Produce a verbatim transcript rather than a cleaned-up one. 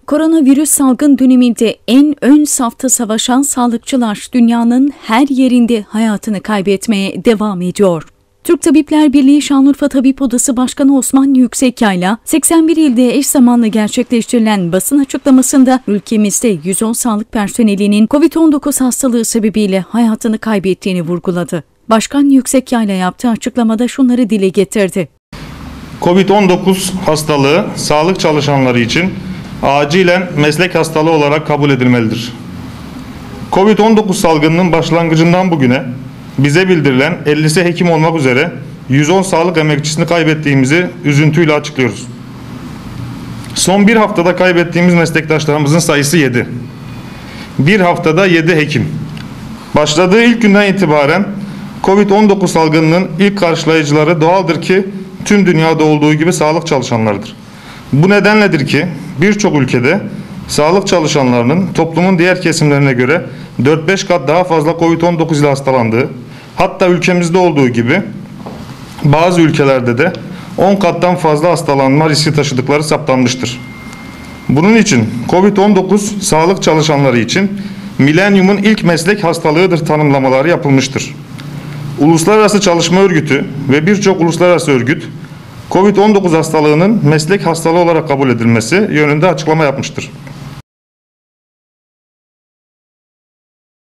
Koronavirüs salgın döneminde en ön safta savaşan sağlıkçılar dünyanın her yerinde hayatını kaybetmeye devam ediyor. Türk Tabipler Birliği Şanlıurfa Tabip Odası Başkanı Osman Yüksekyayla seksen bir ilde eş zamanlı gerçekleştirilen basın açıklamasında ülkemizde yüz on sağlık personelinin kovid on dokuz hastalığı sebebiyle hayatını kaybettiğini vurguladı. Başkan Yüksekyayla yaptığı açıklamada şunları dile getirdi. kovid on dokuz hastalığı sağlık çalışanları için acilen meslek hastalığı olarak kabul edilmelidir. kovid on dokuz salgınının başlangıcından bugüne bize bildirilen ellisi hekim olmak üzere yüz on sağlık emekçisini kaybettiğimizi üzüntüyle açıklıyoruz. Son bir haftada kaybettiğimiz meslektaşlarımızın sayısı yedi. Bir haftada yedi hekim. Başladığı ilk günden itibaren kovid on dokuz salgınının ilk karşılayıcıları doğaldır ki tüm dünyada olduğu gibi sağlık çalışanlarıdır. Bu nedenledir ki birçok ülkede sağlık çalışanlarının toplumun diğer kesimlerine göre dört beş kat daha fazla kovid on dokuz ile hastalandığı, hatta ülkemizde olduğu gibi bazı ülkelerde de on kattan fazla hastalanma riski taşıdıkları saptanmıştır. Bunun için kovid on dokuz sağlık çalışanları için milenyumun ilk meslek hastalığıdır tanımlamaları yapılmıştır. Uluslararası Çalışma Örgütü ve birçok uluslararası örgüt kovid on dokuz hastalığının meslek hastalığı olarak kabul edilmesi yönünde açıklama yapmıştır.